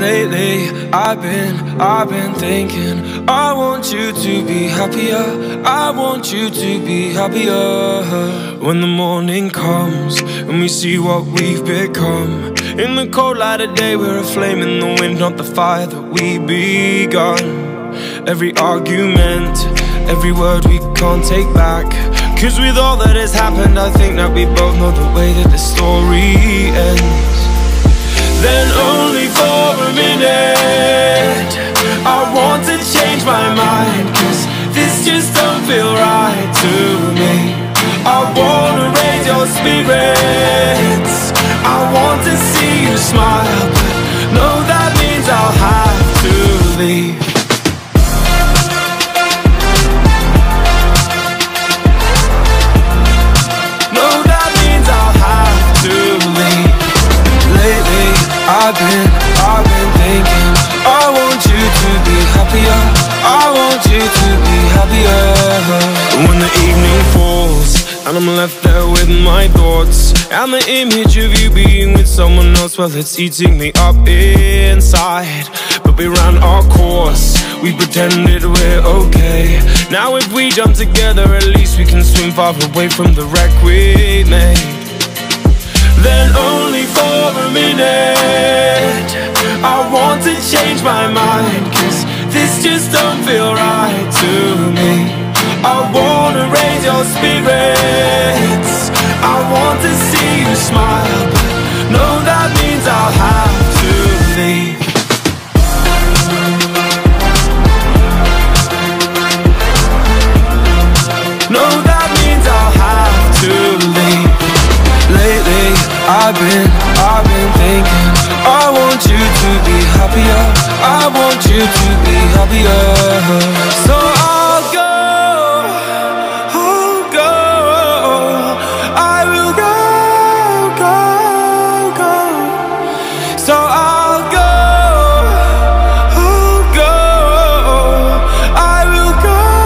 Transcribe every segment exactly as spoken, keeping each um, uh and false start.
Lately, I've been, I've been thinking I want you to be happier, I want you to be happier. When the morning comes and we see what we've become, in the cold light of day we're a flame in the wind, not the fire that we begun. Every argument, every word we can't take back, cause with all that has happened I think that we both know the way that the story ends. Then only for a minute I want to change my mind, cause this just don't feel right to me. I wanna raise your spirits, I want to see you smile, but no, that means I'll have to leave. No, that means I'll have to leave. Lately I've been, I've been thinking I want you to be happier, I want you to be happier. When the evening falls and I'm left there with my thoughts, and the image of you being with someone else, well, it's eating me up inside. But we ran our course, we pretended we're okay. Now if we jump together, at least we can swim far away from the wreck we made. Then only for a minute I want to change my mind, cause this just don't feel right to me. I wanna raise your spirits, I want to see you smile, but no, that means I'll have to leave. No, that means I'll have to leave. Lately I've been, I've been thinking I want you to be happier, I want you to be happier. So I'll go, I'll go, I will go, go, go. So I'll go, I'll go, I will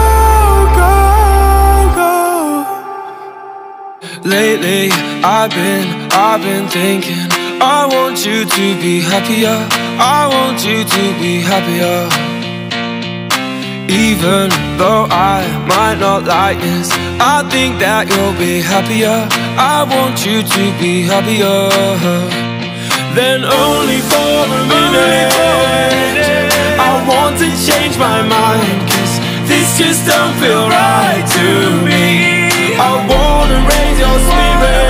go, go, go. Lately I've been, I've been thinking I want you to be happier, I want you to be happier. Even though I might not like this, I think that you'll be happier, I want you to be happier. Then only for a minute I want to change my mind, cause this just don't feel right to me. I wanna raise your spirit,